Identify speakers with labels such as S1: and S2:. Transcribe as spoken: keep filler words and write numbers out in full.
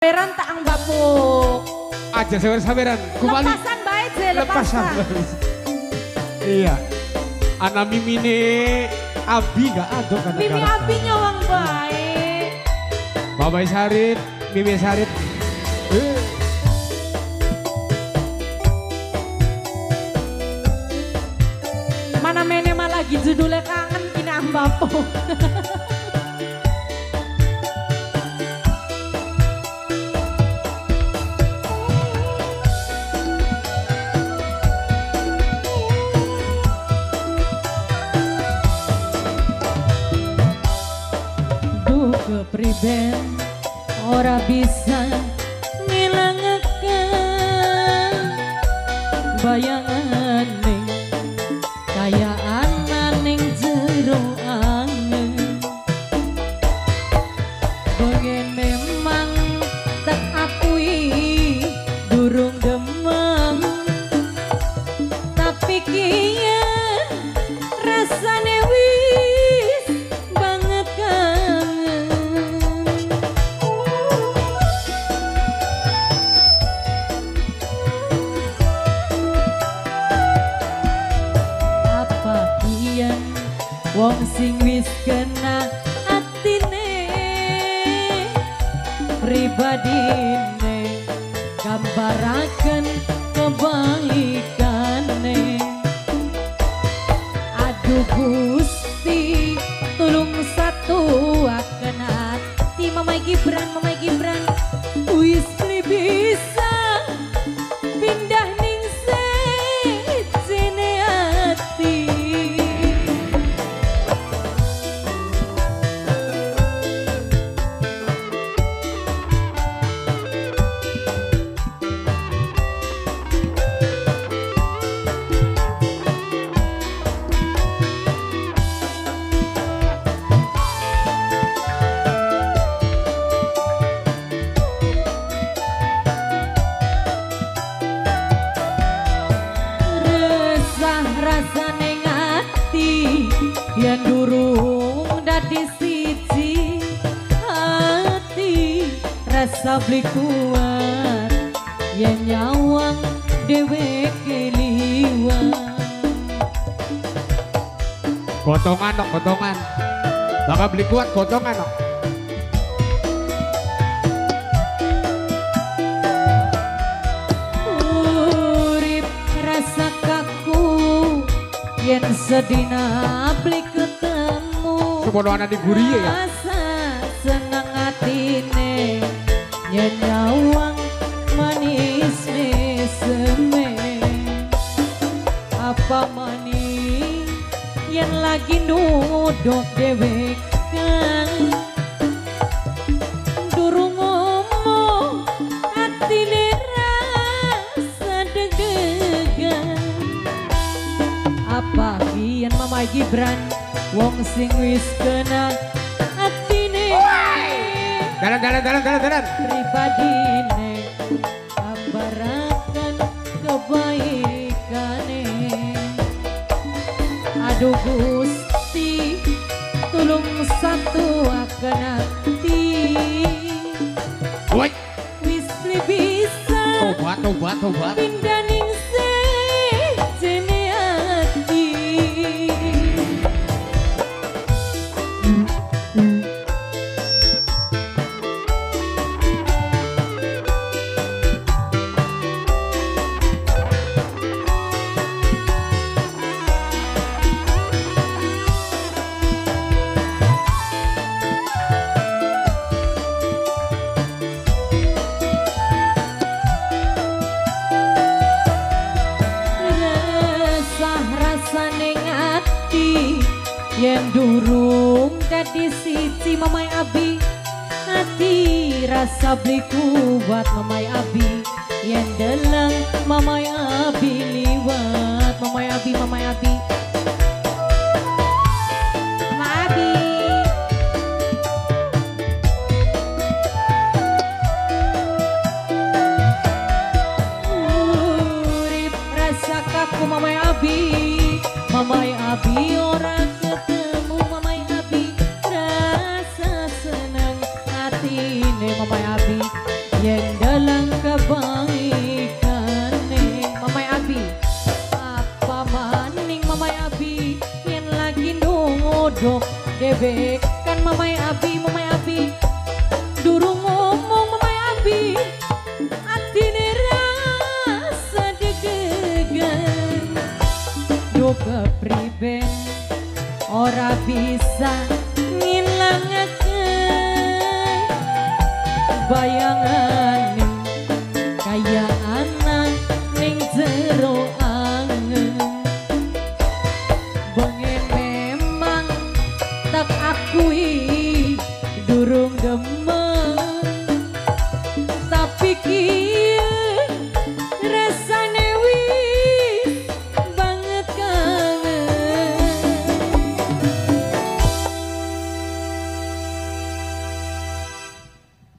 S1: Saweran tak ang bapuk.
S2: Aja saweran saweran. Kembali.
S1: Lepasan baik je
S2: Lepasan.
S1: lepasan.
S2: Iya. Anak mimine Abi gak ada kan?
S1: Mimi Abi nyawang baik.
S2: Babai Sarit, Mimi Sarit. Eh.
S1: Mana mene mah lagi judulnya kangen kini ang bapuk.
S3: Kepriben ora bisa ngilangaken bayangan ning kayaan ning jero angin pengen memang tak akui durung demam tapi kian rasane wis banget kangen. Wong sing wis kena atine pribadine gambaraken kebaikane aduh Gusti tulung satu akan hati Mamai Gibran Mamai Gibran wis bisa pindah ning sejene hati. Rasane ngati yen durung dadi siji hati rasa beli kuat yen nyawang dhewe keliwat
S2: Gotongan nok gotongan. Bakal beli kuat gotongan nok.
S3: yen sedina beli ketemu
S2: semono anak di guri ya.
S3: Rasa senang hatine yen nyawang manis meseme apa manis yen lagi nuduk dewek kan durung ngomong hatine rasa deg-degan apa kian Mamai Gibran wong sing wis kena atine
S2: Dalan dalan dalan dalan dalan
S3: pribadine kabarakan kebaikane aduh Gusti tulung satu akan hati
S2: woi
S3: wis bisa
S2: tobat tobat tobat
S3: pindah ning sejene hati. Yen durung dadi siji Mamai Abi hati rasa beli kuat Mamai Abi yen deleng Mamai Abi liwat Mamai Abi Mamai Abi Mamai Abi urip rasa kaku Mamai Abi Mamai Abi orang ketemu Mamai Abi rasa senang hati ne Mamai Abi bisa ngilangakeun bayangan kayaan